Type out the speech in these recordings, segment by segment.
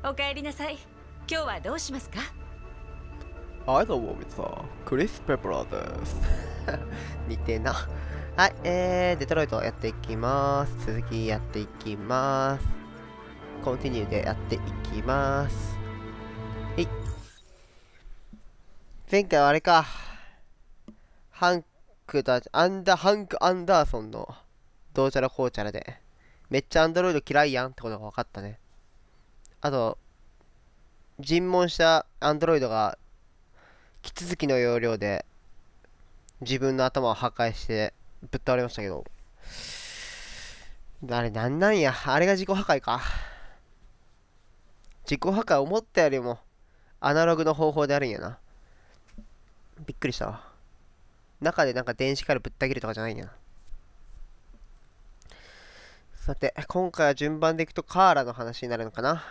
おかえりなさい。今日はどうしますか？ はい、どうも、みさん。クリス・ペプラーです。似てんな。はい、デトロイトやっていきます。続きやっていきます。コンティニューでやっていきます。はい。前回はあれか。ハンクだ、ハンク・アンダーソンのどうちゃらこうちゃらで、めっちゃアンドロイド嫌いやんってことが分かったね。あと、尋問したアンドロイドが、キツツキの要領で、自分の頭を破壊してぶっ倒れましたけど、あれなんなんや、あれが自己破壊か。自己破壊思ったよりもアナログの方法であるんやな。びっくりしたわ。中でなんか電子からぶった切るとかじゃないんやな。さて、今回は順番でいくとカーラの話になるのかな。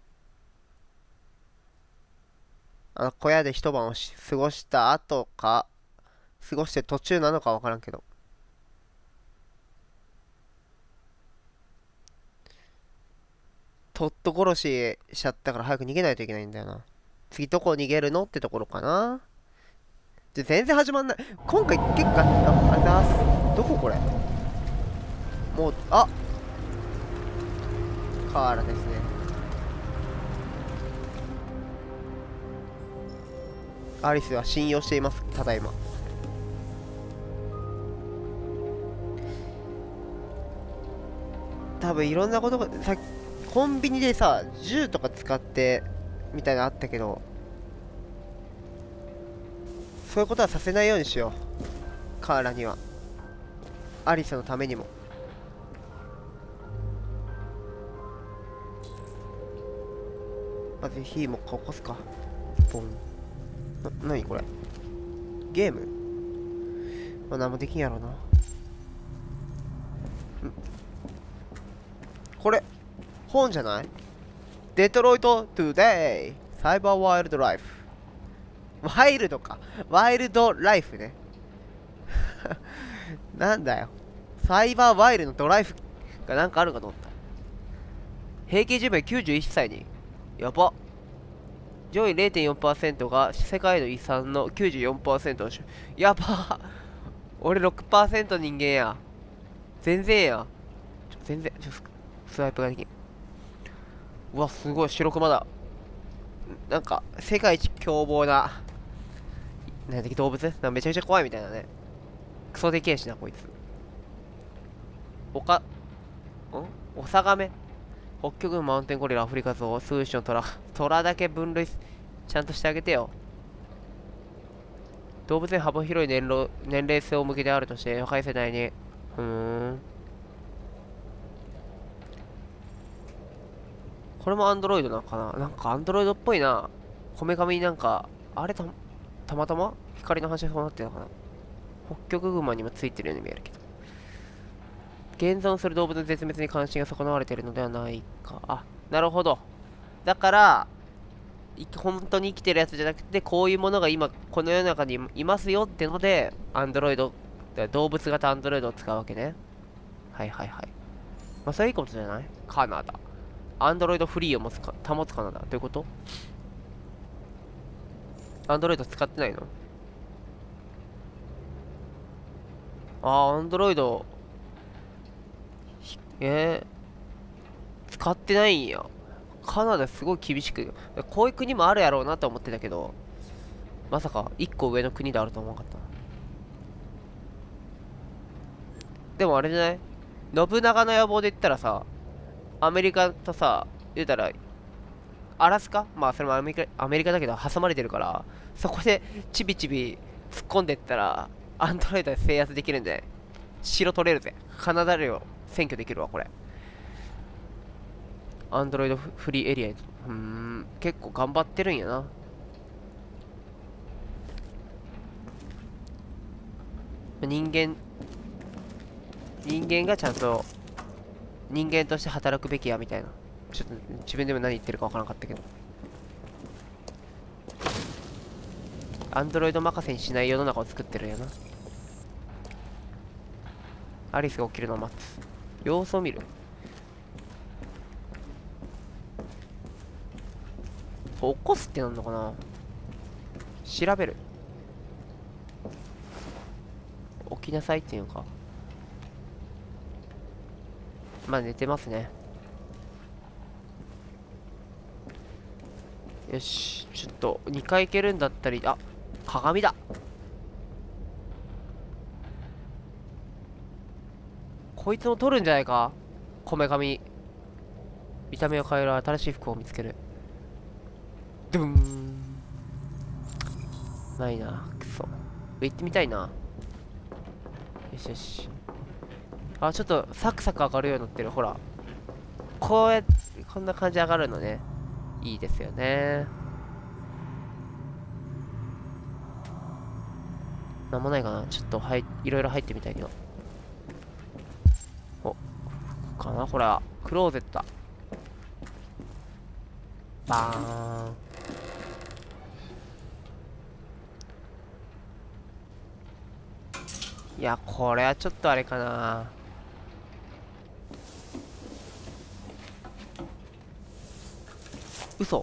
小屋で一晩を過ごした後か、過ごして途中なのかわからんけど。トット殺ししちゃったから早く逃げないといけないんだよな。次どこ逃げるのってところかな。全然始まんない。今回結構、あれだす。どここれ。もう、カーラですね。アリスは信用しています。ただいま。多分いろんなことが、コンビニでさ、銃とか使って、みたいなのあったけど、そういうことはさせないようにしよう。カーラには。アリスのためにも。まず火も起こすか。ボン。なにこれ。ゲーム。まあ、何もできんやろうな。これ、本じゃない？デトロイト・トゥデイサイバーワイルドライフ。ワイルドか。ワイルドライフね。なんだよ。サイバーワイルドドライフがなんかあるかと思った。平均寿命91歳に。やば。上位 0.4% が世界の遺産の94%をやば。俺6% 人間や。全然や。全然、スワイプができん。うわ、すごい、白熊だ。なんか、世界一凶暴な、なんだっけ、動物めちゃめちゃ怖いみたいなね。クソでけえしな、こいつ。オサガメ北極のマウンテンゴリラ、アフリカゾウ、数種のトラ。トラだけ分類ちゃんとしてあげてよ。動物に幅広い年齢層向けであるとして、若い世代に。これもアンドロイドなのかな。なんかアンドロイドっぽいな。こめかみになんか、あれたまたま光の反射そうなってるのかな。北極熊にもついてるように見えるけど。現存する動物の絶滅に関心が損なわれているのではないか。あ、なるほど。だから、本当に生きてるやつじゃなくて、こういうものが今、この世の中にいますよってので、アンドロイド、動物型アンドロイドを使うわけね。はいはいはい。まあ、それいいことじゃない？カナダ。アンドロイドフリーを保つカナダ。どういうこと？アンドロイド使ってないの？アンドロイド、使ってないんや。カナダすごい厳しく。こういう国もあるやろうなと思ってたけど、まさか1個上の国であると思わなかった。でもあれじゃない？信長の野望で言ったらさ、アメリカとさ、言うたら、アラスカまあそれもアメリカだけど挟まれてるから、そこでちびちび突っ込んでったら、アンドロイドで制圧できるんで、城取れるぜ。カナダ領占拠できるわ、これ。アンドロイドフリーエリアに。結構頑張ってるんやな。人間がちゃんと人間として働くべきやみたいな。ちょっと自分でも何言ってるか分からなかったけど、アンドロイド任せにしない世の中を作ってるんやな。アリスが起きるのを待つ。様子を見る。 起こすってなんのかな。調べる。起きなさいっていうのか。まあ寝てますね。よし、ちょっと2回行けるんだったり、あ、鏡だ。こいつも取るんじゃないか。こめかみ。見た目を変える新しい服を見つける。ドゥーン。ないな、くそ。行ってみたいな。よしよし。あ、ちょっとサクサク上がるようになってる。ほら。こうやって、こんな感じで上がるのね。いいですよね。なんもないかな。ちょっといろいろ入ってみたいけど。お、かなこれは。クローゼットだ。バーン。いや、これはちょっとあれかな。嘘。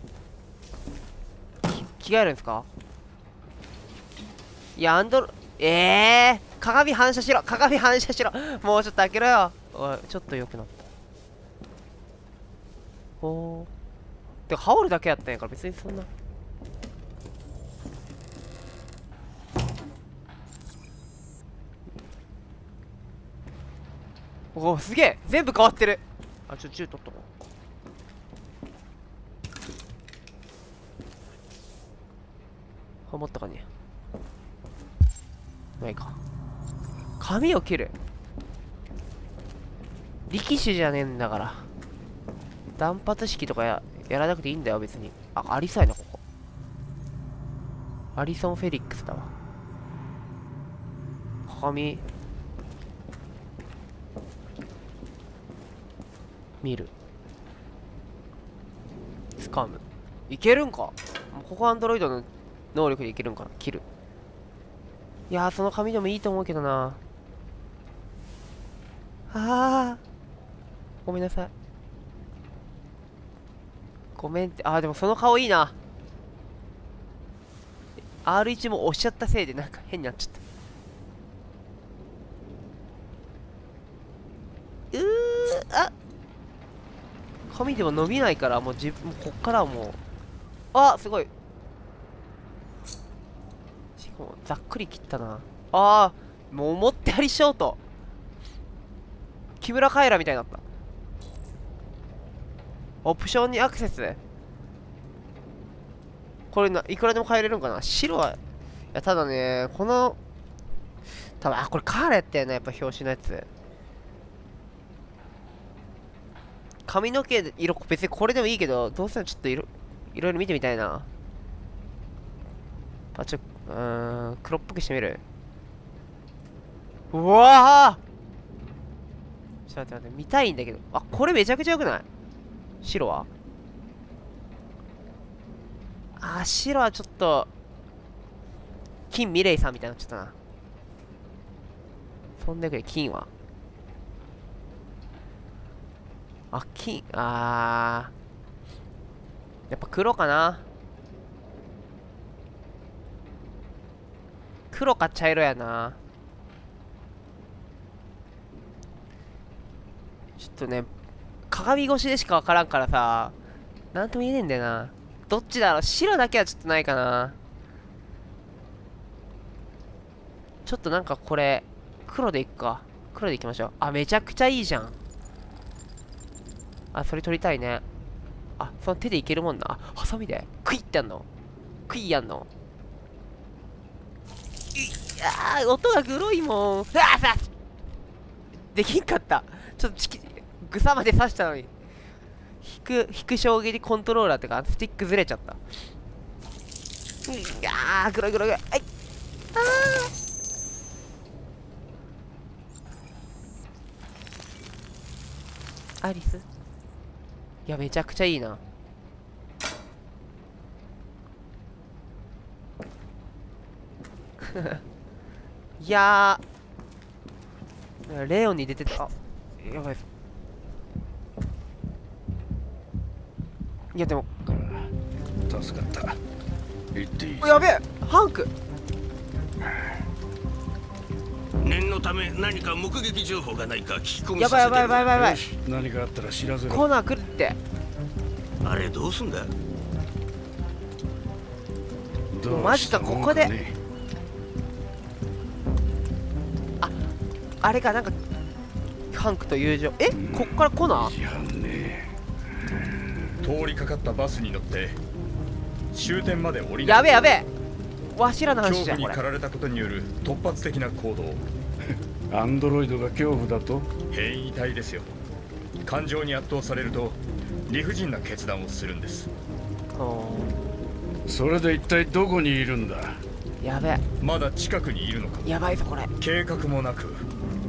着替えるんですか。いや、鏡反射しろ、鏡反射しろ。もうちょっと開けろよ。おい、ちょっと良くなった。おー。で、羽織るだけやったんやから別にそんな。おお、すげえ、全部変わってる。あ、銃取っとこう。は持ったかね。ないか。髪を切る。力士じゃねえんだから。断髪式とかやらなくていいんだよ別に。あ、ありそうやなここ。アリソン・フェリックスだわ。鏡見る。スカムいけるんか。ここアンドロイドの能力でいけるんかな。切る。いやー、その紙でもいいと思うけどな。あー、ごめんなさい。ごめんって。でもその顔いいな。R1 も押しちゃったせいでなんか変になっちゃった。紙でも伸びないからもうもうこっからはもう、すごい。しかもざっくり切ったな。もう思ってやりショート。木村カエラみたいになった。オプションにアクセス。これいくらでも変えれるんかな。白は、いや、ただね、この、多分、これカーラやったよね、やっぱ表紙のやつ。髪の毛色、別にこれでもいいけど、どうせちょっといろいろ見てみたいな。黒っぽくしてみる。うわー、ちょっと待って、見たいんだけど。これめちゃくちゃ良くない？白は白はちょっと、金ミレイさんみたいになっちゃったな。そんだけで金は。金、やっぱ黒かな。黒か茶色やな。ちょっとね、鏡越しでしかわからんからさ、なんとも言えねえんだよな。どっちだろう。白だけはちょっとないかな。ちょっとなんかこれ、黒でいくか。黒でいきましょう。めちゃくちゃいいじゃん。それ取りたいね。その手でいけるもんな。ハサミで。クイってやんの。クイやんの。音がグロいもん。できんかった。ちょっとぐさまで刺したのに。引く衝撃コントローラーってか、スティックずれちゃった。グロいグロい。アリス。いや、めちゃくちゃいいな。いやー、レオンに出てた。やばい。いや、でも、 助かった。行っていい？ やべえ、ハンク。 念のため何か目撃情報がないか聞き込みやさせてる。 ばいやばいやばいやばいやばい。 よし、何かあったら知らせろ。 コナー来るって。 あれどうすんだ？ どうマジか、 したもんここでね。 あれか、なんかハンクと友情。え、こっからコナー？ いやね。 通りかかったバスに乗って終点まで降りやべえやべえ、わしらの話恐怖にじゃんこれ。 駆られたことによる突発的な行動。 アンドロイドが恐怖だと？ 変異体ですよ。感情に圧倒されると理不尽な決断をするんです。 それで一体どこにいるんだ？ やべえ、 まだ近くにいるのかも。 やばいぞこれ。 計画もなく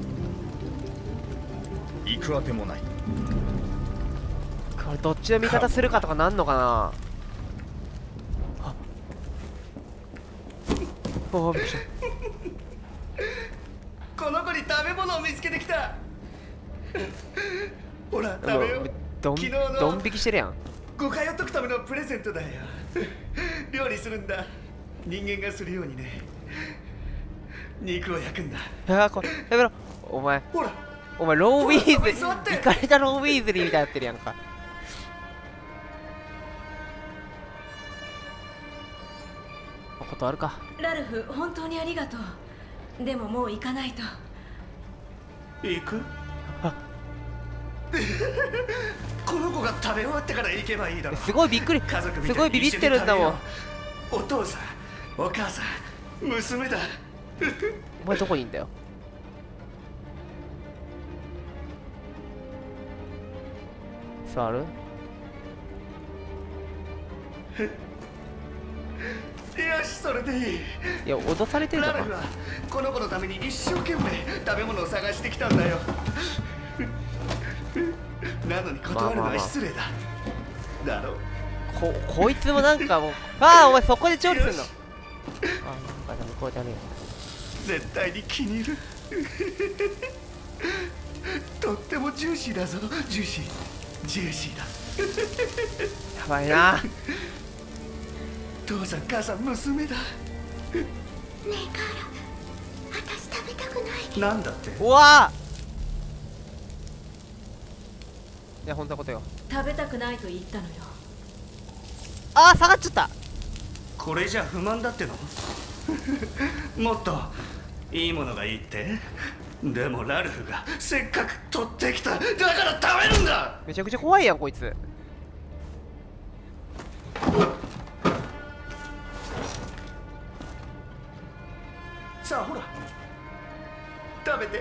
行くあてもない。 これどっちの味方するかとかなんのかな。あ、おお、びっくりした。 この子に食べ物を見つけてきた。ほら食べよう。 ドン昨日のドン引きしてるやん。 誤解を解くためのプレゼントだよ。料理するんだ。人間がするようにね。肉を焼くんだ。 これやめろ。お前ほらローウィーズリほら座ってー、イカれたローウィーズリーみたいになってるやんか。ことあるか。 ラルフ、本当にありがとう。でももう行かないと。 行く？この子が食べ終わってから行けばいいだろう。 すごいびっくり、 家族みすごいビビったいに一緒にてるんだもん。 食べよう。お父さん、お母さん、娘だ。 お前どこにいんだよ。座る？ よし、それでいい。 いや、脅されてるのか。 ラルフはこの子のために一生懸命食べ物を探してきたんだよ。なのに断るのは失礼だ。だろう。 こいつもなんかもう、ああ、お前そこで調理すんの。あ、なんか向こうじゃね絶対に気に入る。とってもジューシーだぞ。ジューシー、ジューシーだ。 え。やばいな。 父さん、母さん、娘だ。 ねえカーラ、私食べたくない。 なんだって。 うわー、いや、ほんとことよ。 食べたくないと言ったのよ。 あー、下がっちゃった。 これじゃ不満だっての？もっといいものがいいって。でもラルフがせっかく取ってきた。だから食べるんだ。 めちゃくちゃ怖いやんこいつ。 さあほら食べて。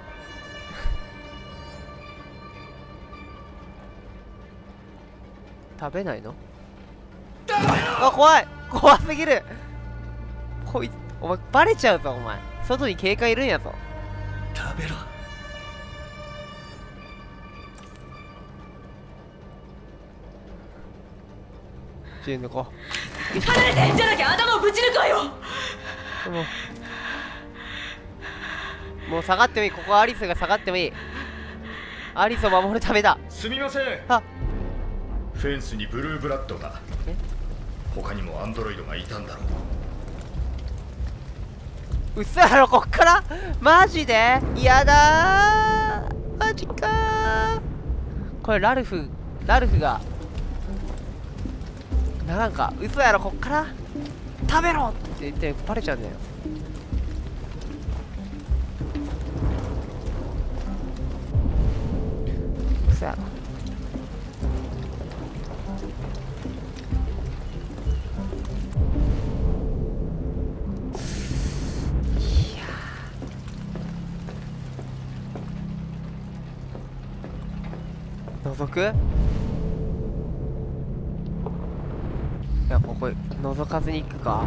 食べないの？ 食べろ。 あ、怖い、怖すぎる。こいつ、お前バレちゃうぞ。お前外に警戒いるんやぞ。 食べろ。 銃抜こ離れて、じゃなきゃ頭をぶち抜くわよ。 もう下がってもいい。ここアリスが下がってもいい。アリスを守るためだ。 すみません。 あ、 フェンスにブルーブラッドが。 え、 他にもアンドロイドがいたんだろう。 うっそやろ。こっからマジでやだー。マジかー。これラルフがなんか嘘やろ。こっから食べろって言ってバレちゃうんだよ。嘘やろ。覗く？いや、ここ覗かずに行くか。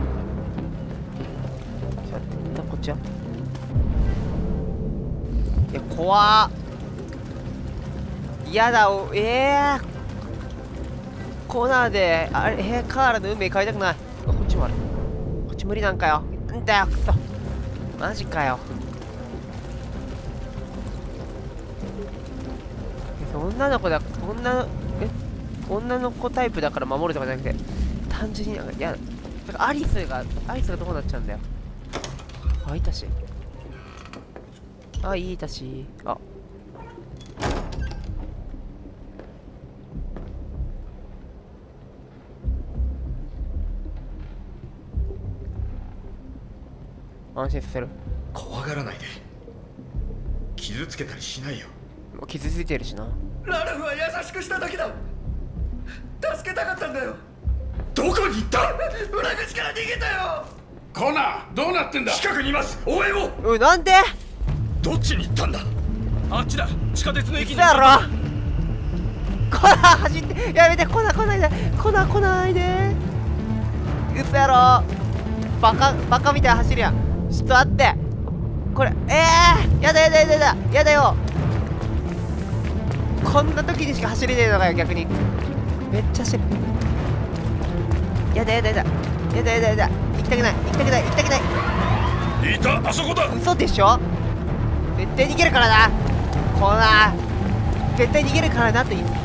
ちょっと待って、こっちや。いや、怖ー。嫌だ。コーナーであれ、カーラの運命変えたくない。こっちもある。こっち無理なんかよ。んだよ、くそ。マジかよ。女の子だ、女の子タイプだから守るとかじゃなくて、 単純になんか、いや、なんかアリスがどうなっちゃうんだよ。あ、いたし。あ、いたし。あ。安心させる。 怖がらないで。傷つけたりしないよ。 もう傷ついてるしな。 ラルフは優しくした時だ。助けたかったんだよ。 どこに行った？ 裏口から逃げたよ。 コナーどうなってんだ。 近くにいます。応援を。 おい、なんで？ どっちに行ったんだ？ あっちだ。地下鉄の駅に。 嘘やろ。コナー走って、やめて、コナー来ないで、コナー来ないで。嘘やろ。バカみたいな走りやん。ちょっと待って。これ、やだやだよ。こんな時にしか走れねえのかよ、逆に。めっちゃ走る。やだ。行きたくない。 いた、あそこだ。 嘘でしょ。絶対逃げるからな。コナー絶対逃げるからなって言う。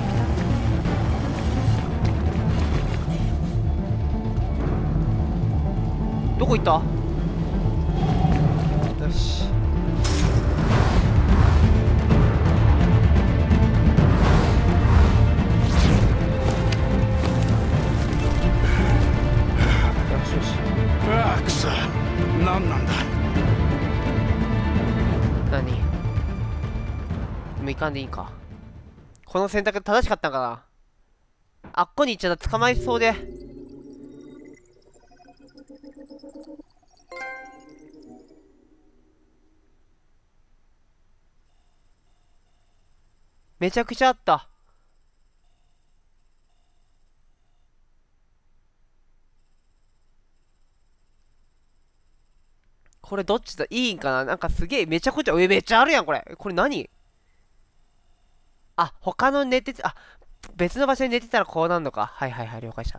どこ行った？よし。 ああ、くそ。何なんだ。 何？でも行かんでいいか。この選択正しかったんかな。あっこに行っちゃったら捕まえそうで。めちゃくちゃあった。これどっちだいいんかな。なんかすげえめちゃくちゃ、めっちゃあるやんこれ。これ何？あ、他の寝てて、あ、別の場所に寝てたらこうなんのか。はい、了解した。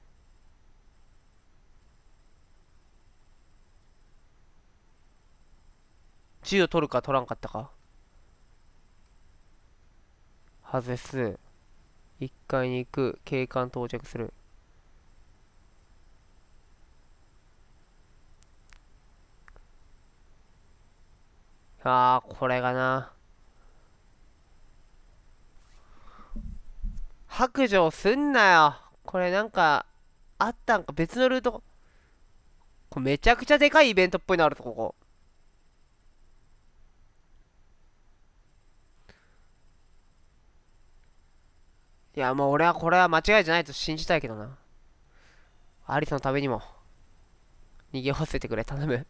銃を取るか取らんかったか。外す。1階に行く。警官到着する。あー、これがな。白状すんなよ。これなんか、あったんか。別のルート。これめちゃくちゃでかいイベントっぽいのあるぞ、ここ。いや、もう俺はこれは間違いじゃないと信じたいけどな。アリスのためにも、逃げさせてくれ、頼む。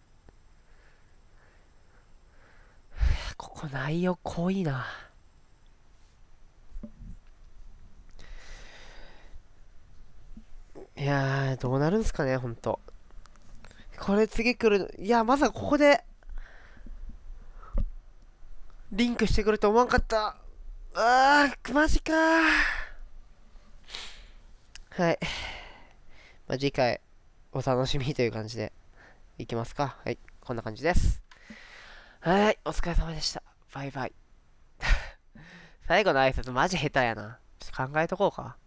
ここ内容濃いな。いやー、どうなるんすかね、ほんと。これ次来る。いや、まさかここで、リンクしてくると思わんかった。マジかー。はい。まあ、次回、お楽しみという感じで、いきますか。はい、こんな感じです。はい、お疲れ様でした。バイバイ。最後の挨拶マジ下手やな。ちょっと考えとこうか。